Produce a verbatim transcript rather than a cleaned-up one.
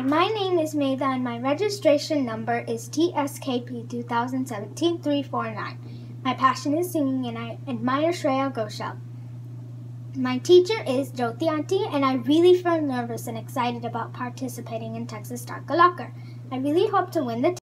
my name is Maida and my registration number is T S K P two thousand seventeen P three forty-nine. My passion is singing and I admire Shreya Ghoshal. My teacher is Jyoti Auntie and I really feel nervous and excited about participating in Texas Star Kalakaar. I really hope to win the